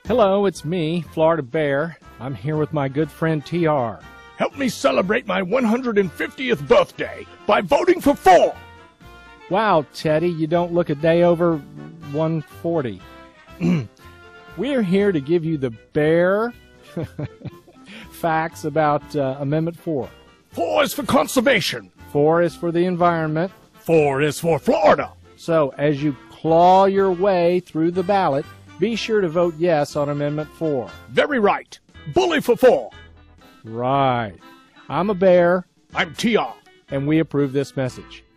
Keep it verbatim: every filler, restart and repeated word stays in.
Hello, it's me, Florida Bear. I'm here with my good friend T R. Help me celebrate my one hundred fiftieth birthday by voting for four. Wow, Teddy, you don't look a day over one forty. We're here to give you the bare facts about uh, Amendment four. Four is for conservation. Four is for the environment. Four is for Florida. So, as you claw your way through the ballot, be sure to vote yes on Amendment four. Very right. Bully for four. Right. I'm a bear. I'm T R. And we approve this message.